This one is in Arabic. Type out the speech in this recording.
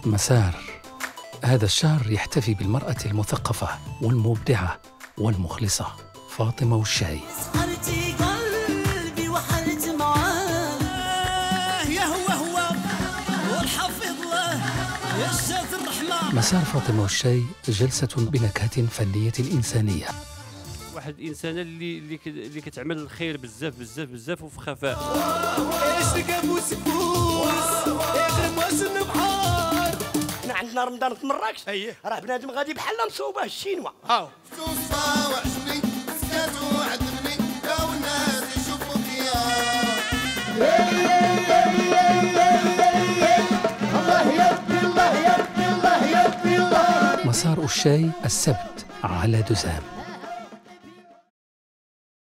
مسار. هذا الشهر يحتفي بالمرأة المثقفة والمبدعة والمخلصة فاطمة والشاي. سهرتي قلبي وحلت معاه يا هو والحفظ الله يا الشات الرحمة. مسار فاطمة والشاي جلسة بنكهة فنية إنسانية. واحد الانسانه اللي كتعمل الخير بزاف بزاف بزاف وفي خفاء. حنا عندنا رمضان في مراكش راه بنادم غادي بحال نصوبه الشينوا مسار الشاي السبت على دزام.